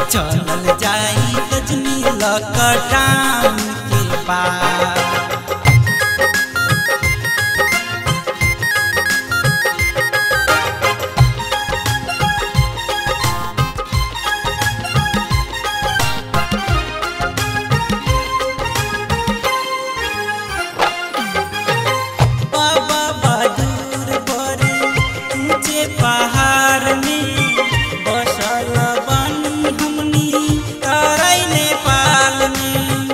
चलल जाई रजनी लॉकडाउन के बाद। पहाड़ में बसल बानी हमनी तराई नेपाल में।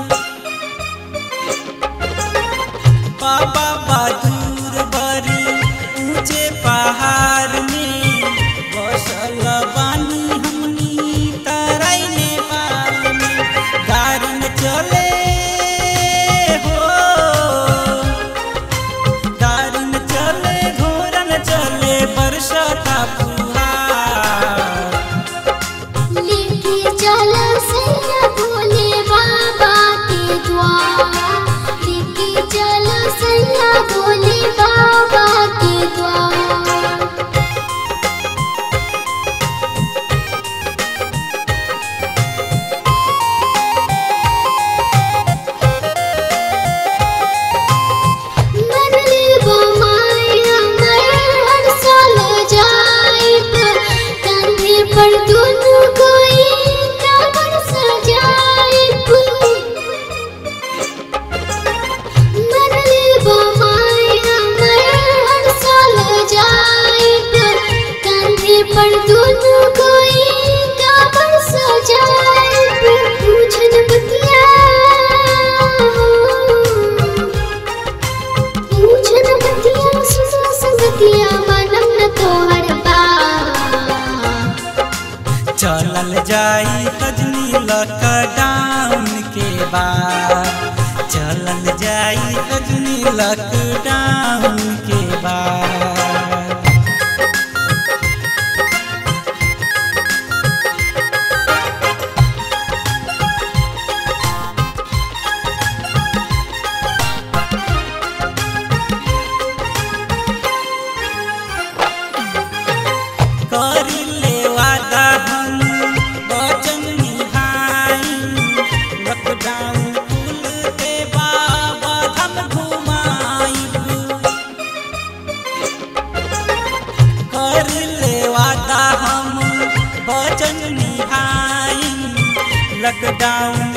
बाबा बहादुर बड़ी ऊंचे पहाड़ में बसल बानी हमनी तराई नेपाल में। गाड़ी न चले हो, गाड़ी न चले, घोड़ा न चले, बरसात लेके चला सैया भोले बाबा के द्वार, लेके चला सैया भोले बाबा के द्वार। पर दोनों कोई कांवर सजाए, मनले बमाई हमर हर साल जाए। कांधे पर दोनों कोई कांवर सजाए। पूछन बतिया, पूछन बतिया, सुनो संगतिया, मानम न तोहर चलल जाई रजनी लॉकडाउन के बाद। चलल जाई रजनी लॉकडाउन के बाद। करी ले वादा हम वचन निभाई, लॉकडाउन खुल के बाबा हम घुमाई। कर ले वादा हम वचन निभाई, लॉकडाउन